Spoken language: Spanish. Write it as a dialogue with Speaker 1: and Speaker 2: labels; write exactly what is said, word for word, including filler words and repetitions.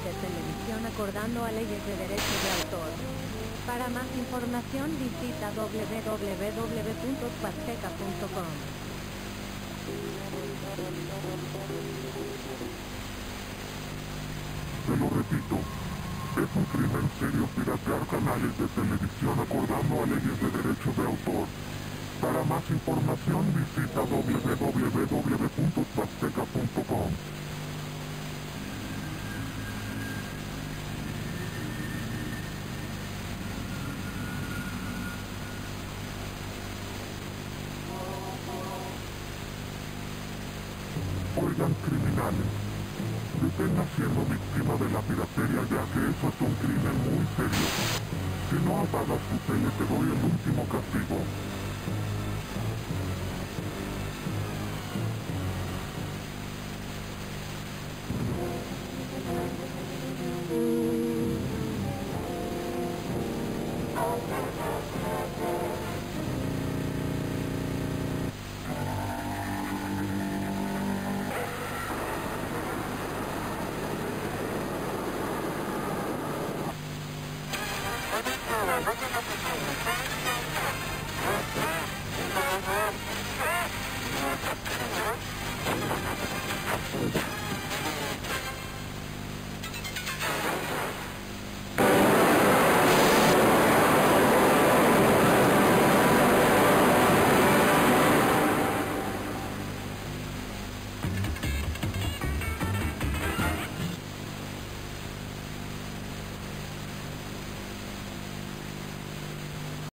Speaker 1: de televisión acordando a leyes de derechos de autor. Para más información visita w w w punto huasteca punto com.
Speaker 2: Te lo repito, es un crimen serio piratear canales de televisión acordando a leyes de derechos de autor. Para más información visita w w w punto huasteca punto com. Oigan, criminales, detengan siendo víctima de la piratería, ya que eso es un crimen muy serio. Si no apagas tu tele te doy el último castigo.